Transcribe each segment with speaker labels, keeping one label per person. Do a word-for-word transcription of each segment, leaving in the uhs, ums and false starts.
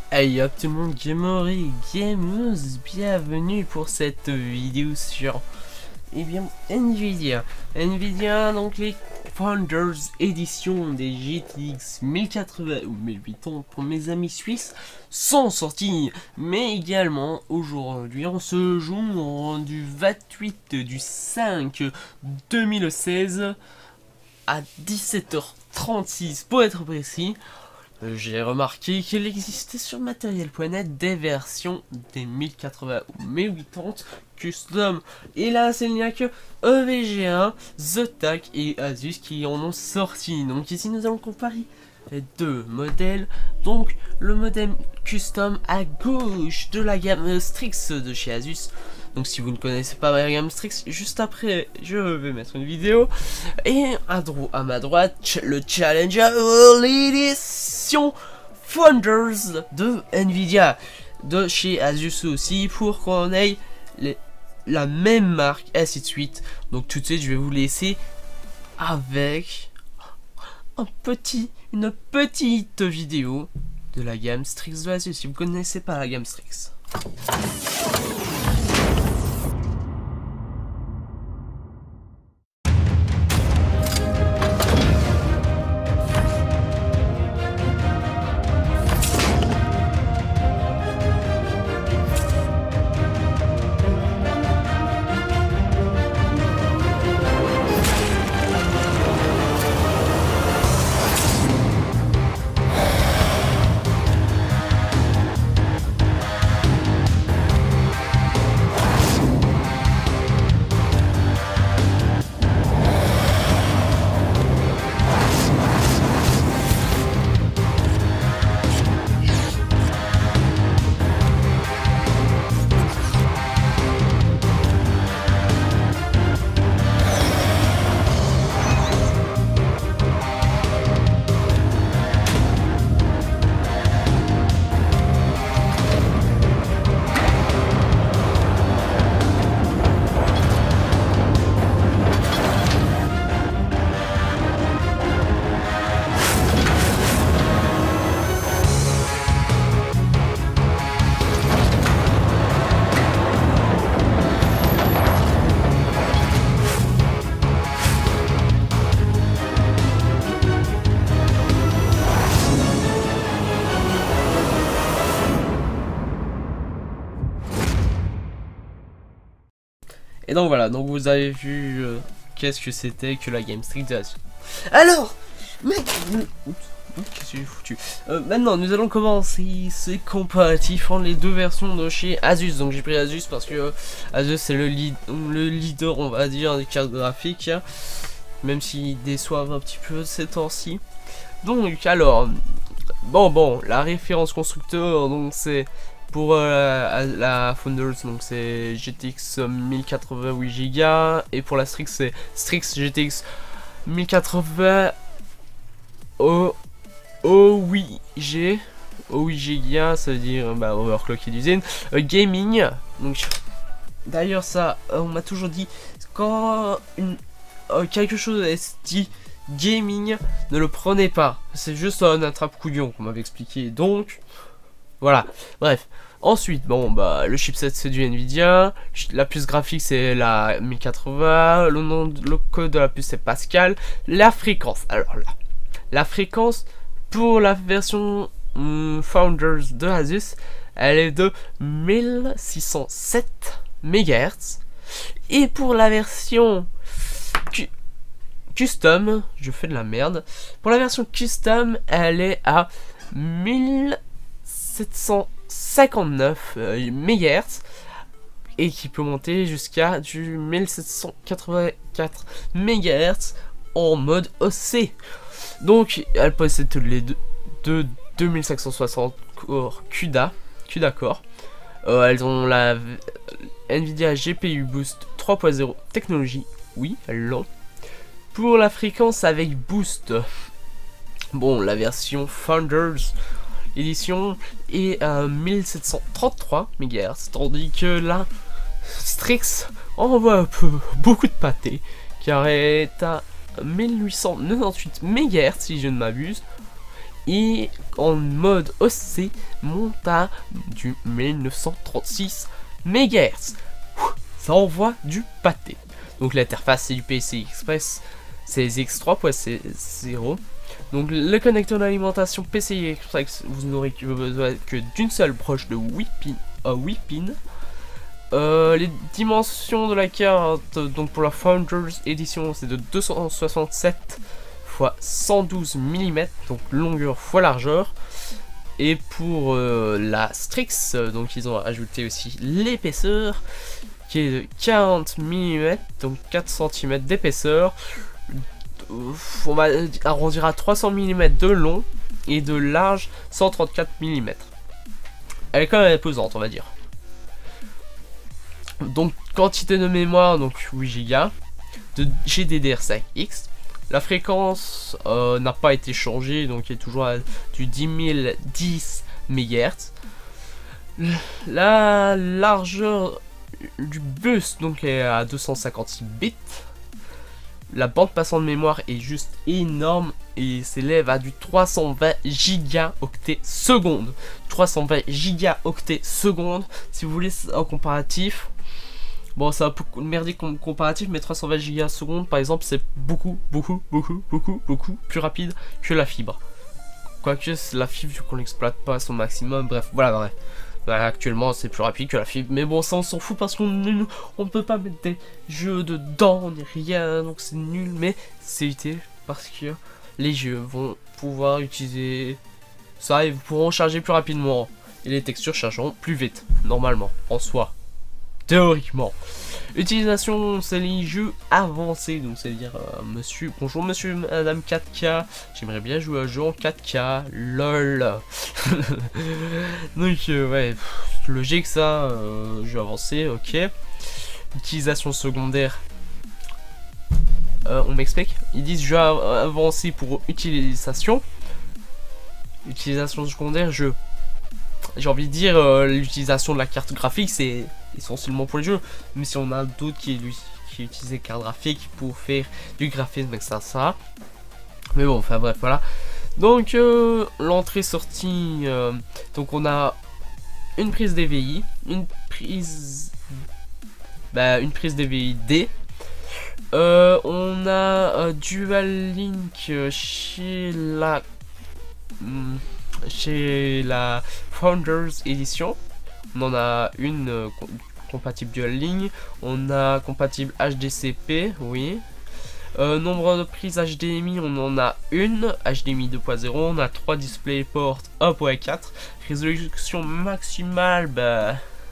Speaker 1: Hey hop tout le monde, Gamer et Gameuse, bienvenue pour cette vidéo sur eh bien Nvidia. Nvidia, donc les Founders Edition des G T X mille quatre-vingts ou mille huit cents pour mes amis suisses sont sortis. Mais également aujourd'hui on se joue du vingt-huit du cinq deux mille seize à dix-sept heures trente-six pour être précis. J'ai remarqué qu'il existait sur matériel point net des versions des mille quatre-vingts ou mille huit-cents custom. Et là, il n'y a que E V G A, Zotac et Asus qui en ont sorti. Donc ici, nous allons comparer les deux modèles. Donc, le modèle custom à gauche de la gamme Strix de chez Asus. Donc si vous ne connaissez pas ma gamme Strix, juste après je vais mettre une vidéo. Et à, dro à ma droite, le Challenger l'édition Founders de Nvidia de chez Asus aussi, pour qu'on ait les, la même marque, ainsi de suite. Donc tout de suite je vais vous laisser avec un petit, une petite vidéo de la gamme Strix de Asus si vous ne connaissez pas la gamme Strix. Et donc voilà, donc vous avez vu euh, qu'est-ce que c'était que la Game Strix de Asus. Alors, maintenant, qu'est-ce que j'ai foutu euh, Maintenant, nous allons commencer ces comparatifs entre les deux versions de chez Asus. Donc j'ai pris Asus parce que euh, Asus c'est le, lead, le leader, on va dire, des cartes graphiques, hein, même s'ils déçoivent un petit peu ces temps-ci. Donc alors, bon bon, la référence constructeur, donc c'est pour euh, la Founders, donc c'est G T X mille quatre-vingts huit giga, et pour la Strix c'est Strix G T X mille quatre-vingts au huit G, au huit giga, ça veut dire bah, overclocké d'usine, euh, gaming. Donc d'ailleurs ça, euh, on m'a toujours dit quand une, euh, quelque chose est dit gaming, ne le prenez pas, c'est juste un attrape-couillon qu'on m'avait expliqué. Donc voilà, bref. Ensuite, bon, bah, le chipset c'est du Nvidia, la puce graphique c'est la mille quatre-vingts, le nom, le code de la puce c'est Pascal, la fréquence. Alors là, la fréquence pour la version hum, Founders de Asus, elle est de mille six cent sept mégahertz, et pour la version cu custom, je fais de la merde, pour la version custom, elle est à mille sept cent cinquante-neuf euh, mégahertz, et qui peut monter jusqu'à du mille sept cent quatre-vingt-quatre mégahertz en mode O C. Donc elle possède les deux, deux deux mille cinq cent soixante core CUDA, CUDA core. Euh, elles ont la Nvidia G P U Boost trois point zéro technologie, oui, elles l'ont. Pour la fréquence avec boost, bon, la version Founders édition est à mille sept cent trente-trois mégahertz, tandis que la Strix envoie un peu beaucoup de pâté, car elle est à mille huit cent quatre-vingt-dix-huit mégahertz si je ne m'abuse, Et en mode O C, monte à du mille neuf cent trente-six mégahertz. Ça envoie du pâté. Donc l'interface c'est du P C I Express C S X trois point zéro. Donc le connecteur d'alimentation P C I Express, vous n'aurez besoin que d'une seule broche de huit pins. Euh, huit pins. Euh, les dimensions de la carte, donc pour la Founders Edition, c'est de deux cent soixante-sept fois cent douze millimètres, donc longueur fois largeur. Et pour euh, la Strix, donc ils ont ajouté aussi l'épaisseur qui est de quarante millimètres, donc quatre centimètres d'épaisseur. On va arrondir à trois cents millimètres de long et de large cent trente-quatre millimètres. Elle est quand même pesante, on va dire. Donc quantité de mémoire, donc huit gigas de G D D R cinq X. La fréquence euh, n'a pas été changée, donc il est toujours à du dix mille dix mégahertz. La largeur du bus donc est à deux cent cinquante-six bits. La bande passante de mémoire est juste énorme et s'élève à du trois cent vingt gigaoctets secondes. trois cent vingt gigaoctets secondes. Si vous voulez un comparatif, bon, c'est un peu merdique comme comparatif, mais trois cent vingt gigas secondes par exemple, c'est beaucoup, beaucoup, beaucoup, beaucoup, beaucoup plus rapide que la fibre. Quoique la fibre, vu qu'on l'exploite pas à son maximum, bref, voilà, bref. Voilà, actuellement, c'est plus rapide que la fibre, mais bon, ça on s'en fout parce qu'on ne on peut pas mettre des jeux dedans, ni rien, donc c'est nul, mais c'est utile parce que les jeux vont pouvoir utiliser ça et pourront charger plus rapidement et les textures chargeront plus vite, normalement, en soi. Théoriquement. Utilisation, c'est les jeux avancés, donc c'est à dire euh, monsieur, bonjour monsieur, madame quatre K, j'aimerais bien jouer à un jeu en quatre K, lol. Donc euh, ouais, pff, logique ça, euh, jeu avancé, ok. Utilisation secondaire, euh, on m'explique, ils disent jeu avancé pour utilisation. Utilisation secondaire, jeu. J'ai envie de dire, euh, l'utilisation de la carte graphique, c'est essentiellement pour les jeux. Mais si on a d'autres qui, qui utilisent les cartes graphiques pour faire du graphisme, et cetera ça. Mais bon, enfin bref, voilà. Donc, euh, l'entrée-sortie, euh, donc on a une prise D V I, une prise... Bah, une prise D V I D. Euh, on a euh, Dual Link chez la... Hmm, chez la Founders Edition. On en a une euh, co compatible Dual Link. On a compatible H D C P, oui. Euh, nombre de prises H D M I, on en a une. H D M I deux point zéro. On a trois DisplayPort un point quatre. Résolution maximale, bah...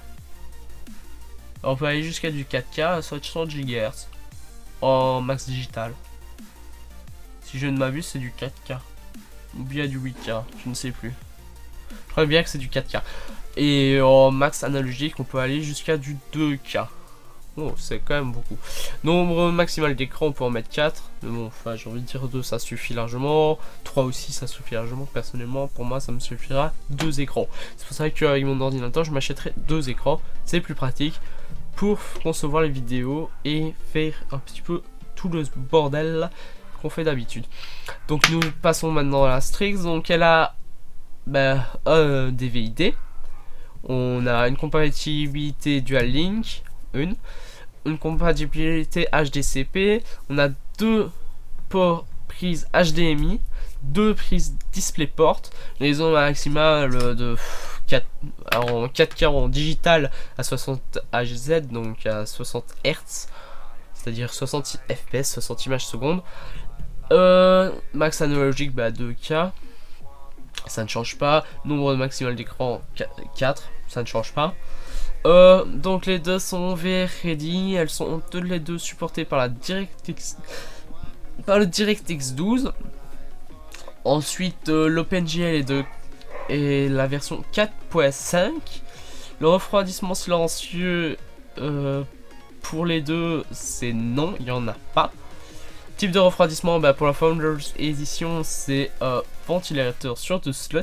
Speaker 1: on peut aller jusqu'à du quatre K à soixante gigahertz en max digital. Si je ne m'abuse, c'est du quatre K. Ou bien du huit K, je ne sais plus. Je crois bien que c'est du quatre K. Et en max analogique, on peut aller jusqu'à du deux K. Oh, c'est quand même beaucoup. Nombre maximal d'écran, on peut en mettre quatre. Mais bon, enfin, j'ai envie de dire deux, ça suffit largement. trois aussi, ça suffit largement. Personnellement, pour moi, ça me suffira deux écrans. C'est pour ça qu'avec mon ordinateur, je m'achèterai deux écrans. C'est plus pratique pour concevoir les vidéos et faire un petit peu tout le bordel qu'on fait d'habitude. Donc nous passons maintenant à la Strix. Donc elle a bah, un D V I D. On a une compatibilité Dual Link, une, une compatibilité H D C P. On a deux ports prises H D M I, deux prises DisplayPort. Les ondes maximales de quatre, en quatre K en digital à soixante H Z, donc à soixante Hertz, c'est-à-dire soixante F P S, soixante images secondes. Euh, max analogique, bah deux K, ça ne change pas. Nombre maximal d'écran quatre, ça ne change pas. Euh, donc les deux sont V R ready, elles sont toutes les deux supportées par la DirectX, par le DirectX douze. Ensuite euh, l'OpenGL est de et la version quatre point cinq. Le refroidissement silencieux euh, pour les deux, c'est non, il n'y en a pas. Type de refroidissement, bah, pour la Founders Edition, c'est euh, ventilateur sur deux slots.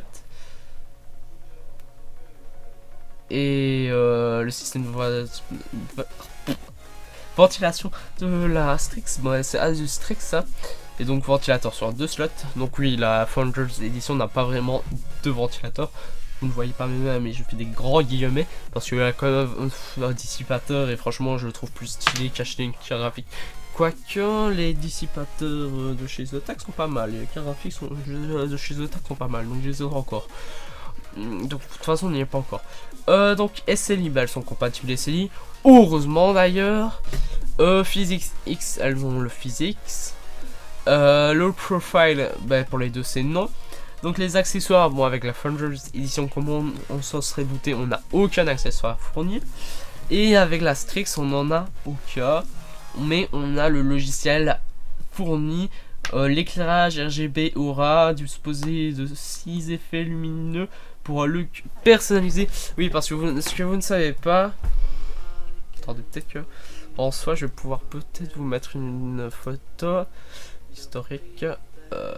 Speaker 1: Et euh, le système de ventilation de la Strix, bon, c'est Asus Strix ça. Et donc ventilateur sur deux slots. Donc oui, la Founders Edition n'a pas vraiment de ventilateur. Vous ne voyez pas mes mains, mais je fais des grands guillemets parce qu'il y a quand même un dissipateur et franchement je le trouve plus stylé qu'acheter une carte graphique. Quoique les dissipateurs de chez Zotac sont pas mal, les cartes graphiques sont, de chez Zotac sont pas mal, donc je les aurai encore. Donc de toute façon on n'y est pas encore. Euh, donc S L I, bah, elles sont compatibles S L I, heureusement d'ailleurs. Euh, Physics X, elles ont le Physics. Euh, low profile, bah, pour les deux c'est non. Donc les accessoires, bon avec la Founders Edition comme on, on s'en serait douté, on n'a aucun accessoire fourni. Et avec la Strix on en a aucun, mais on a le logiciel fourni, euh, l'éclairage R G B Aura, disposé de six effets lumineux pour un look personnalisé. Oui, parce que vous, ce que vous ne savez pas, attendez, peut-être que en soi je vais pouvoir peut-être vous mettre une photo historique. Euh,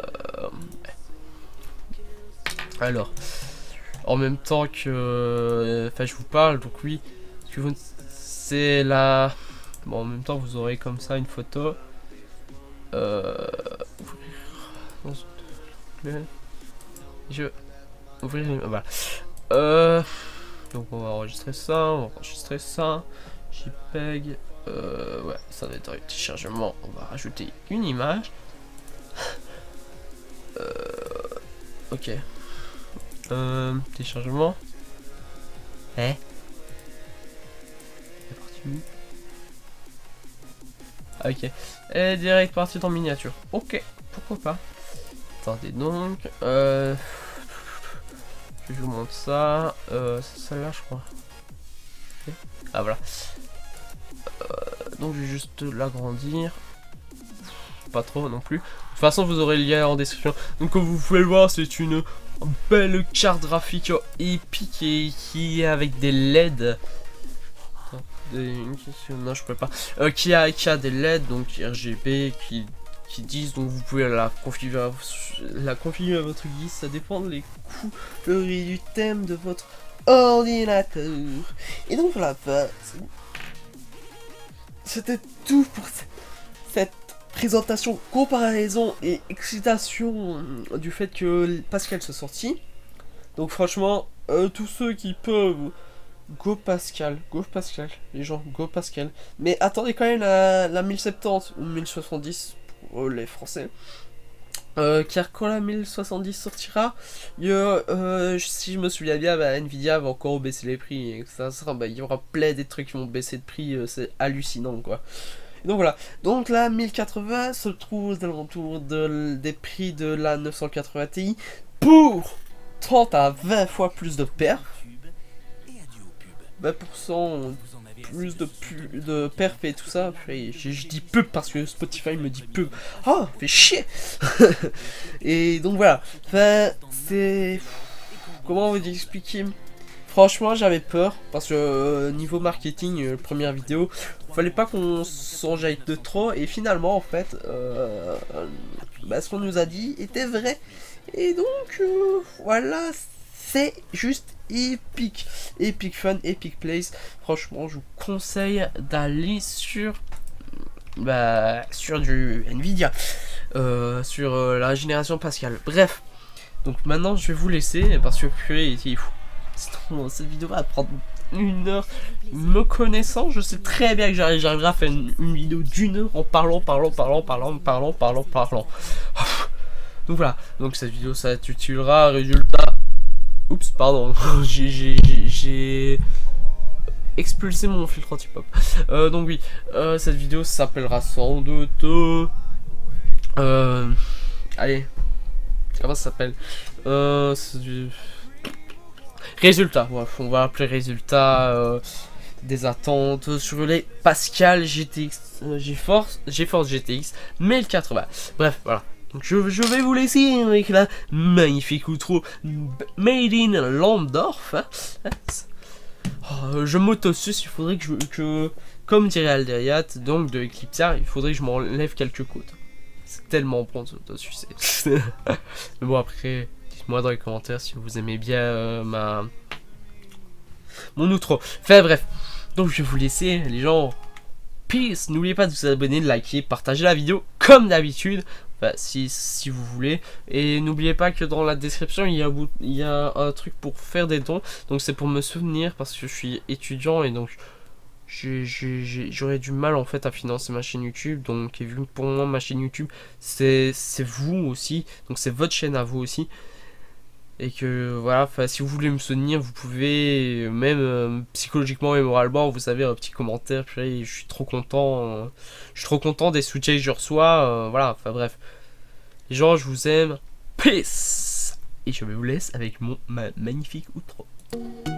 Speaker 1: Alors, en même temps que, enfin, je vous parle, donc oui, ce que vous, c'est la, bon, en même temps, vous aurez comme ça une photo. Euh, je ouvrir, voilà. Euh, donc on va enregistrer ça, on va enregistrer ça. JPEG, euh, ouais, ça va être un petit chargement. On va rajouter une image. Euh, ok. Euh, téléchargement. Eh C'est parti où? Ah, ok. Et direct parti en miniature. Ok, pourquoi pas. Attendez donc. Euh, je vous montre ça. Euh, c'est celle-là, je crois. Okay. Ah, voilà. Euh, donc, je vais juste l'agrandir. Pas trop non plus. De toute façon, vous aurez le lien en description. Donc, comme vous pouvez le voir, c'est une belle carte graphique épique et qui est avec des L E D. Des... Non, je peux pas. Euh, qui a qui a des L E D, donc R G B, qui qui disent, donc vous pouvez la configurer, la configurer à votre guise. Ça dépend des couleurs et du thème de votre ordinateur. Et donc voilà, c'était tout pour cette présentation, comparaison et excitation du fait que Pascal soit sorti. Donc franchement, euh, tous ceux qui peuvent, go Pascal, go Pascal, les gens, go Pascal. Mais attendez quand même la, la mille soixante-dix ou mille soixante-dix pour les Français. Euh, car quand la mille soixante-dix sortira, il y a, euh, si je me souviens bien, bah, Nvidia va encore baisser les prix et ça sera, bah, il y aura plein des trucs qui vont baisser de prix, euh, c'est hallucinant quoi. Donc voilà, donc la mille quatre-vingts se trouve aux alentours de, des prix de la neuf cent quatre-vingts Ti pour trente à vingt fois plus de perf, vingt pour cent plus de, pu, de perf et tout ça. Et je, je dis pub parce que Spotify me dit pub. Ah, fait chier. Et donc voilà, enfin, c'est... Comment vous expliquer? Franchement, j'avais peur parce que euh, niveau marketing, euh, première vidéo, fallait pas qu'on s'en jaille de trop. Et finalement, en fait, euh, bah, ce qu'on nous a dit était vrai. Et donc, euh, voilà, c'est juste épique. Epic Fun, Epic Place. Franchement, je vous conseille d'aller sur, bah, sur du Nvidia, euh, sur euh, la génération Pascal. Bref, donc maintenant, je vais vous laisser parce que il faut. Cette vidéo va prendre une heure. Me connaissant, je sais très bien que j'arriverai à faire une, une vidéo d'une heure en parlant, parlant, parlant, parlant, parlant, parlant, parlant. Donc voilà, donc cette vidéo ça t'utilera. Résultat, oups, pardon, j'ai expulsé mon filtre anti-pop. Euh, donc oui, euh, cette vidéo s'appellera sans doute. Euh, euh, allez, comment ça s'appelle? Euh, Résultat, ouais, on va appeler résultat euh, des attentes sur les Pascal G T X, euh, GeForce, GeForce G T X mille quatre-vingts. Bref, voilà. Donc je, je vais vous laisser avec la magnifique outro Made in Landorf. Hein. Oh, je m'auto-suce, il faudrait que je, que, comme dirait Alderiat, donc de Eclipse, il faudrait que je m'enlève quelques côtes. C'est tellement bon de s'auto-sucer. Mais bon, après... moi dans les commentaires si vous aimez bien euh, ma mon outro. Enfin bref, donc je vais vous laisser les gens. Peace. N'oubliez pas de vous abonner, de liker, partager la vidéo comme d'habitude. bah, si, si vous voulez. Et n'oubliez pas que dans la description il y a, il y a un truc pour faire des dons, donc c'est pour me souvenir parce que je suis étudiant et donc j'aurais du mal en fait à financer ma chaîne YouTube. Donc et vu que pour moi ma chaîne YouTube c'est vous aussi, donc c'est votre chaîne à vous aussi, et que voilà, si vous voulez me soutenir, vous pouvez même euh, psychologiquement et moralement, vous savez, un petit commentaire, puis je suis trop content, euh, je suis trop content des soutiens que je reçois, euh, voilà, enfin bref, les gens, je vous aime, peace, et je vous laisse avec mon ma magnifique outro.